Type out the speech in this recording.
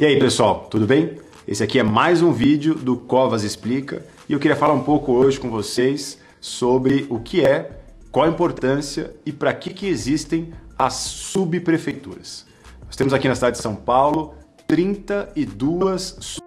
E aí pessoal, tudo bem? Esse aqui é mais um vídeo do Covas Explica e eu queria falar um pouco hoje com vocês sobre o que é, qual a importância e para que existem as subprefeituras. Nós temos aqui na cidade de São Paulo 32